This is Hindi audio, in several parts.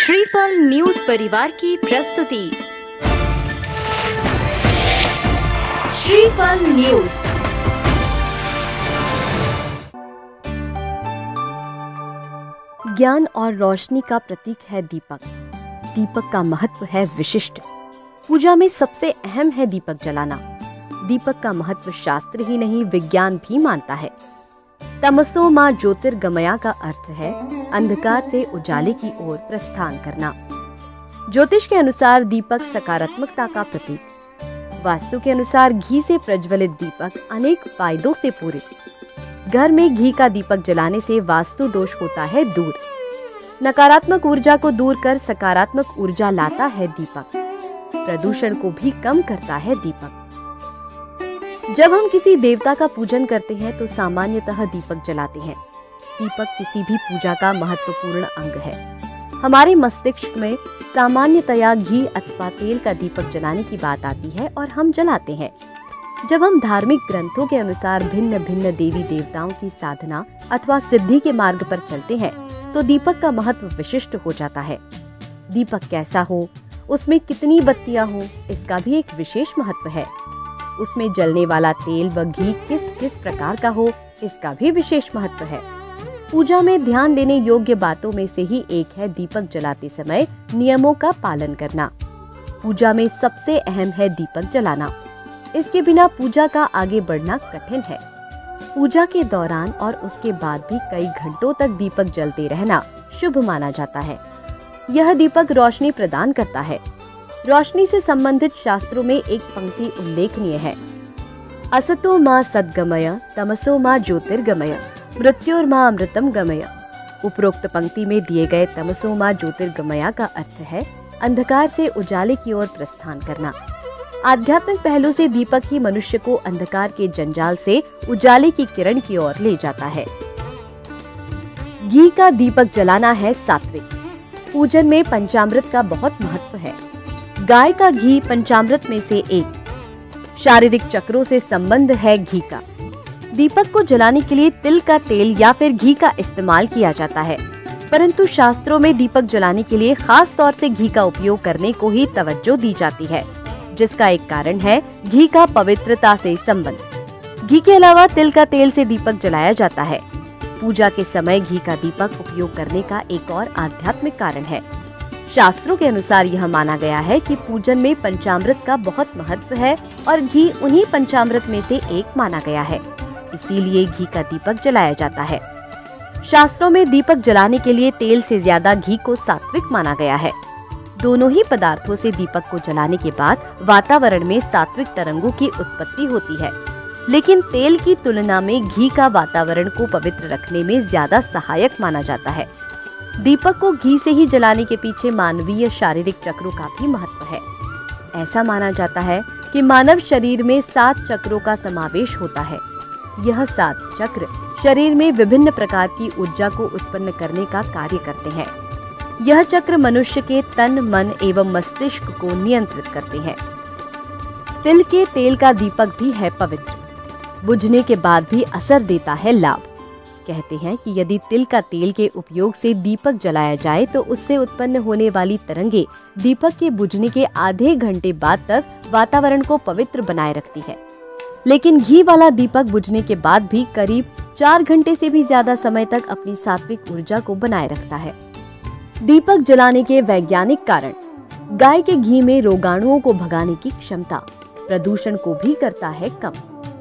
श्रीफल न्यूज परिवार की प्रस्तुति। श्रीफल न्यूज। ज्ञान और रोशनी का प्रतीक है दीपक। दीपक का महत्व है विशिष्ट। पूजा में सबसे अहम है दीपक जलाना। दीपक का महत्व शास्त्र ही नहीं विज्ञान भी मानता है। तमसो मां ज्योतिर्गमया का अर्थ है अंधकार से उजाले की ओर प्रस्थान करना। ज्योतिष के अनुसार दीपक सकारात्मकता का प्रतीक। वास्तु के अनुसार घी से प्रज्वलित दीपक अनेक फायदों से पूरित। घर में घी का दीपक जलाने से वास्तु दोष होता है दूर। नकारात्मक ऊर्जा को दूर कर सकारात्मक ऊर्जा लाता है दीपक। प्रदूषण को भी कम करता है दीपक। जब हम किसी देवता का पूजन करते हैं तो सामान्यतः दीपक जलाते हैं। दीपक किसी भी पूजा का महत्वपूर्ण अंग है। हमारे मस्तिष्क में सामान्यतया घी अथवा तेल का दीपक जलाने की बात आती है और हम जलाते हैं। जब हम धार्मिक ग्रंथों के अनुसार भिन्न भिन्न देवी देवताओं की साधना अथवा सिद्धि के मार्ग पर चलते हैं तो दीपक का महत्व विशिष्ट हो जाता है। दीपक कैसा हो, उसमें कितनी बत्तियां हो, इसका भी एक विशेष महत्व है। उसमें जलने वाला तेल व घी किस किस प्रकार का हो, इसका भी विशेष महत्व है। पूजा में ध्यान देने योग्य बातों में से ही एक है दीपक जलाते समय नियमों का पालन करना। पूजा में सबसे अहम है दीपक जलाना। इसके बिना पूजा का आगे बढ़ना कठिन है। पूजा के दौरान और उसके बाद भी कई घंटों तक दीपक जलते रहना शुभ माना जाता है। यह दीपक रोशनी प्रदान करता है। रोशनी से संबंधित शास्त्रों में एक पंक्ति उल्लेखनीय है। असतो मां सद्गमय तमसो मां ज्योतिर्गमय मृत्योर्मा अमृतम गमय। उपरोक्त पंक्ति में दिए गए तमसो मां ज्योतिर्गमया का अर्थ है अंधकार से उजाले की ओर प्रस्थान करना। आध्यात्मिक पहलू से दीपक ही मनुष्य को अंधकार के जंजाल से उजाले की किरण की ओर ले जाता है। घी का दीपक जलाना है सात्विक। पूजन में पंचामृत का बहुत महत्व है। गाय का घी पंचामृत में से एक। शारीरिक चक्रों से संबंध है घी का। दीपक को जलाने के लिए तिल का तेल या फिर घी का इस्तेमाल किया जाता है, परंतु शास्त्रों में दीपक जलाने के लिए खास तौर से घी का उपयोग करने को ही तवज्जो दी जाती है, जिसका एक कारण है घी का पवित्रता से संबंध। घी के अलावा तिल का तेल से दीपक जलाया जाता है। पूजा के समय घी का दीपक उपयोग करने का एक और आध्यात्मिक कारण है। शास्त्रों के अनुसार यह माना गया है कि पूजन में पंचामृत का बहुत महत्व है और घी उन्हीं पंचामृत में से एक माना गया है, इसीलिए घी का दीपक जलाया जाता है। शास्त्रों में दीपक जलाने के लिए तेल से ज्यादा घी को सात्विक माना गया है। दोनों ही पदार्थों से दीपक को जलाने के बाद वातावरण में सात्विक तरंगों की उत्पत्ति होती है, लेकिन तेल की तुलना में घी का वातावरण को पवित्र रखने में ज्यादा सहायक माना जाता है। दीपक को घी से ही जलाने के पीछे मानवीय शारीरिक चक्रों का भी महत्व है। ऐसा माना जाता है कि मानव शरीर में 7 चक्रों का समावेश होता है। यह 7 चक्र शरीर में विभिन्न प्रकार की ऊर्जा को उत्पन्न करने का कार्य करते हैं। यह चक्र मनुष्य के तन, मन एवं मस्तिष्क को नियंत्रित करते हैं। तिल के तेल का दीपक भी है पवित्र। बुझने के बाद भी असर देता है लाभ। कहते हैं कि यदि तिल का तेल के उपयोग से दीपक जलाया जाए तो उससे उत्पन्न होने वाली तरंगे दीपक के बुझने के आधे घंटे बाद तक वातावरण को पवित्र बनाए रखती है। लेकिन घी वाला दीपक बुझने के बाद भी करीब 4 घंटे से भी ज्यादा समय तक अपनी सात्विक ऊर्जा को बनाए रखता है। दीपक जलाने के वैज्ञानिक कारण। गाय के घी में रोगाणुओं को भगाने की क्षमता। प्रदूषण को भी करता है कम।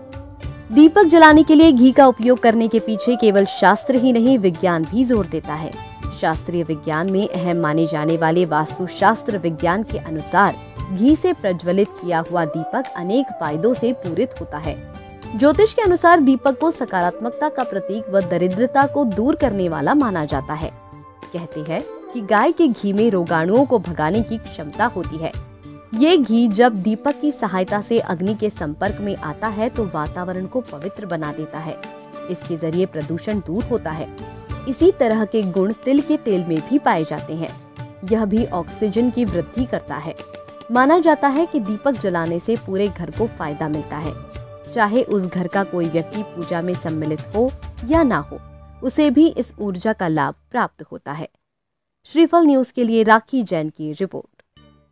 दीपक जलाने के लिए घी का उपयोग करने के पीछे केवल शास्त्र ही नहीं विज्ञान भी जोर देता है। शास्त्रीय विज्ञान में अहम माने जाने वाले वास्तु शास्त्र विज्ञान के अनुसार घी से प्रज्वलित किया हुआ दीपक अनेक फायदों से पूरित होता है। ज्योतिष के अनुसार दीपक को सकारात्मकता का प्रतीक व दरिद्रता को दूर करने वाला माना जाता है। कहते हैं कि गाय के घी में रोगाणुओं को भगाने की क्षमता होती है। ये घी जब दीपक की सहायता से अग्नि के संपर्क में आता है तो वातावरण को पवित्र बना देता है। इसके जरिए प्रदूषण दूर होता है। इसी तरह के गुण तिल के तेल में भी पाए जाते हैं। यह भी ऑक्सीजन की वृद्धि करता है। माना जाता है कि दीपक जलाने से पूरे घर को फायदा मिलता है। चाहे उस घर का कोई व्यक्ति पूजा में सम्मिलित हो या ना हो, उसे भी इस ऊर्जा का लाभ प्राप्त होता है। श्रीफल न्यूज के लिए राखी जैन की रिपोर्ट।